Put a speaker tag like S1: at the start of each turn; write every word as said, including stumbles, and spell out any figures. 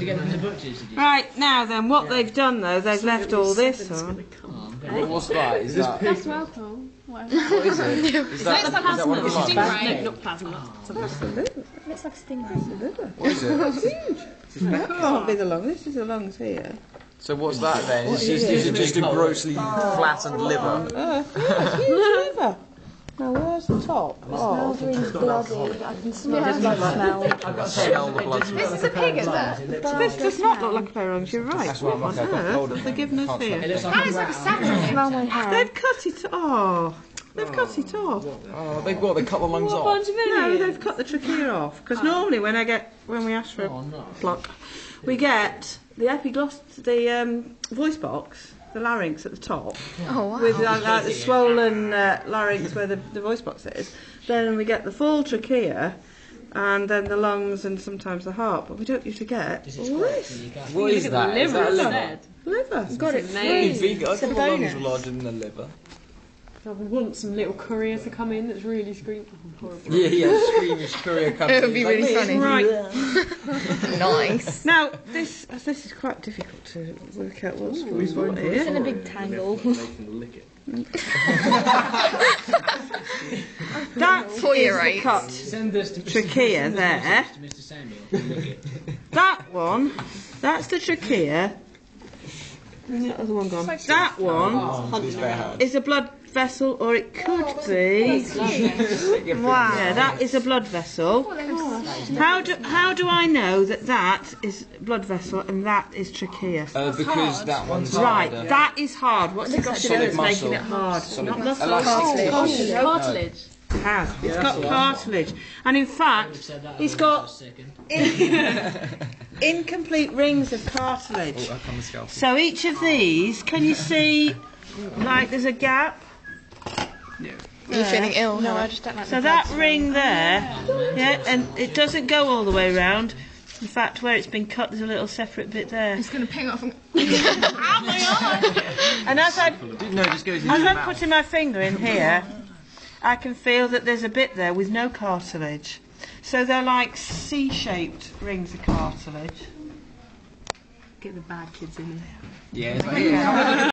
S1: to get them in the butchers, did you?
S2: Right, now then, what they've done though, they've left all this on.
S3: Well, what's that? Is that...
S4: That's welcome. What
S3: What is it? Is that, is that one of the lungs?
S4: No, not plasma.
S2: That's the liver.
S4: Looks like a stingray.
S3: What is it?
S2: That's huge. That can't be the lungs. This is the lungs here.
S3: So what's that then? Is, is, is it just a grossly flattened liver?
S2: Uh, yeah, it's huge liver. Now where's the top? Oh,
S4: Smells really bloody. I can smell the blood smell.
S3: Smell the blood.
S4: This is a pig, is it?
S2: this does not look like a pair of lungs. You're right.
S3: That's what I'm
S2: What
S3: looking
S2: on
S3: at. Hold
S2: earth
S3: it.
S2: have they given us
S1: It
S2: here?
S1: looks like
S4: That
S1: a
S4: is like a
S1: rat.
S4: salmon. Smell my hair.
S2: They've cut it. Oh, they've cut it off.
S3: Oh, they've got, they cut the lungs off.
S2: No, they've cut the trachea off. Because normally when I get when we ask for
S1: Oh,
S2: a
S1: no.
S2: block, we get the epigloss, the um, voice box, the larynx at the top,
S4: Oh, wow.
S2: with like, like the swollen uh, larynx where the, the voice box is. Then we get the full trachea, and then the lungs and sometimes the heart. But we don't usually get
S1: Does
S2: all
S1: it squirt
S2: this
S1: when you go?
S3: What is that? Is that a liver?
S2: liver.
S4: Got it
S3: Hey,
S4: free.
S3: vegan. I
S4: It's a
S3: thought the lungs
S4: bonus.
S3: were larger than the liver.
S5: I would want some little courier to come in that's really screaming. Oh, horrible.
S3: Yeah, yeah, squeamish courier company.
S4: It would be really funny.
S2: Right.
S4: Nice.
S2: Now this this is quite difficult to work out what's what
S4: It's in a
S2: here.
S4: big tangle.
S2: That is
S4: For your
S2: the
S4: rights.
S2: cut.
S1: Send this to
S2: Trachea
S1: send this
S2: there.
S1: message to Mister Samuel. He'll lick it.
S2: That one, that's the trachea. And the other one gone. That one
S3: It's very hard.
S2: is a blood vessel, or it could be.
S4: Wow.
S2: Yeah, that is a blood vessel. How do how do I know that that is blood vessel and that is trachea?
S3: Uh, because that one's
S2: Right,
S3: harder.
S2: that is hard. What's it got to do
S3: Solid
S2: that's making
S3: muscle.
S2: it hard?
S3: Solid
S2: Not
S3: muscle.
S2: muscle.
S3: Elastic.
S5: Cartilage.
S2: It has. It's got cartilage, and in
S1: I've
S2: fact,
S1: said that
S2: it's
S1: for
S2: got
S1: a second.
S2: incomplete rings of cartilage.
S3: Oh, I come scalpel.
S2: So each of these, can you see, like there's a gap?
S4: Are you feeling ill? No, I just don't like
S2: So that ring there, yeah, and it doesn't go all the way round. In fact, where it's been cut, there's a little separate bit there.
S4: It's going to ping off and...
S2: And as I
S3: No, it just goes into
S2: as
S3: the
S2: I'm
S3: mouth.
S2: putting my finger in here, I can feel that there's a bit there with no cartilage. So they're like C-shaped rings of cartilage.
S5: Get the bad kids in there.
S3: Yeah, it's like,